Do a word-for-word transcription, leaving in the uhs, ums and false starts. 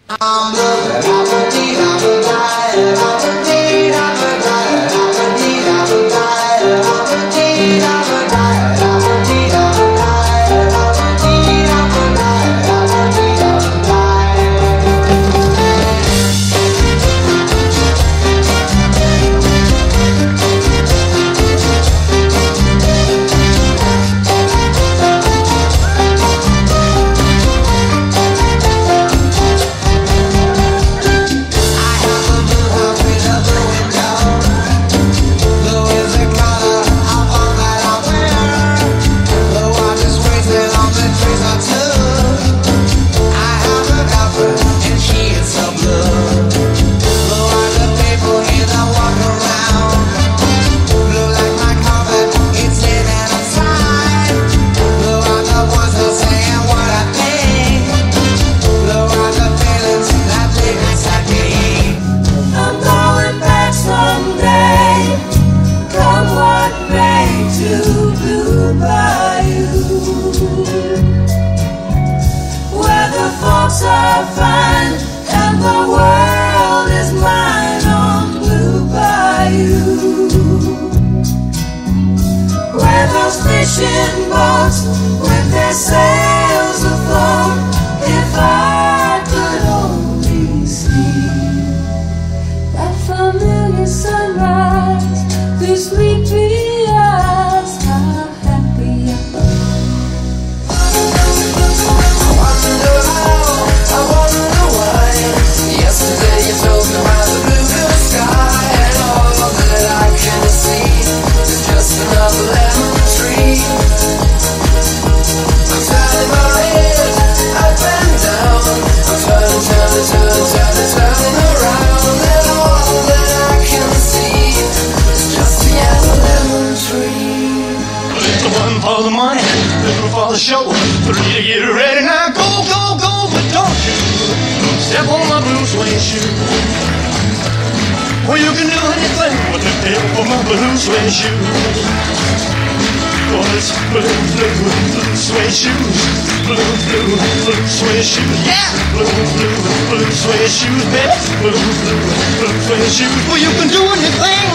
Are fine and the world is mine on Blue Bayou, where those fishing boats with their sails afloat. If I could only see that familiar sunrise through sleepy eyes, how happy I am. I wonder why yesterday you told me about the blue, blue sky, and all that I can see is just another lemon tree. I'm turning my head up and down, I'm turning, turning, turning, turning, turning around, and all that I can see is just the yellow lemon tree. Little one for the money, little for the show, three to get ready now, go, go, go. Don't you step on my blue suede shoe. Well, you can do anything with the tip of my blue suede shoe. Oh, it's blue, blue, blue suede shoes. Blue, blue, blue suede shoes. Yeah! Blue, blue, blue suede shoes, baby. Blue, blue, blue suede shoes. Well, you can do anything